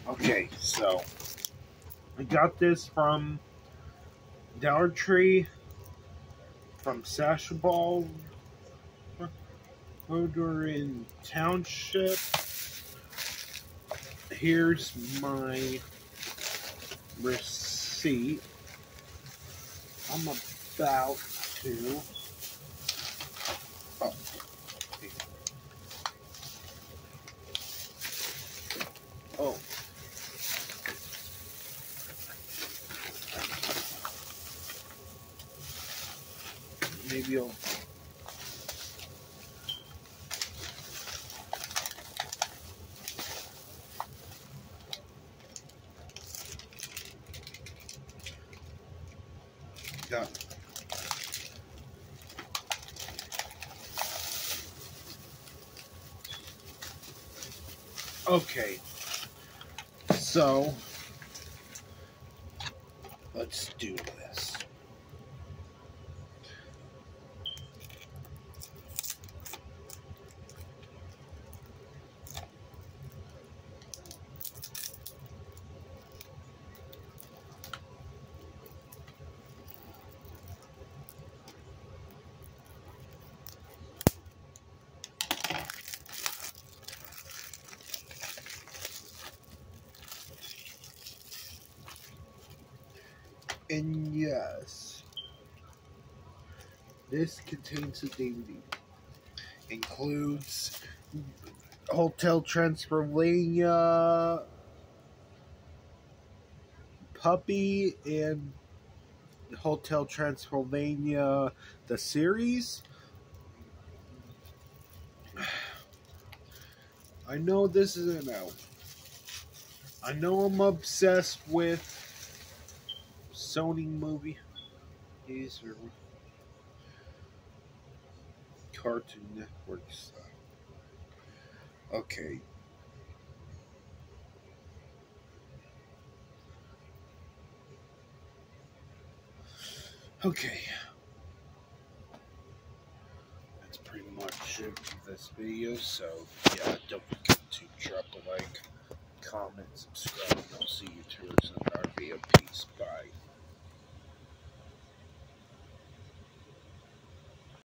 Okay, so I got this from Dollar Tree, from Sashaball, over in Township. Here's my receipt. I'm about to. Oh. Oh. Maybe I'll. Got it. Okay, so let's do this. And yes, this contains a DVD. Includes Hotel Transylvania, Puppy, and Hotel Transylvania, the series. I know this isn't out. I know I'm obsessed with Sony movie. These are Cartoon Network stuff. Okay. Okay. That's pretty much it for this video. So, yeah, don't forget to drop a like, comment, subscribe, and I'll see you towards another video. Peace. Bye.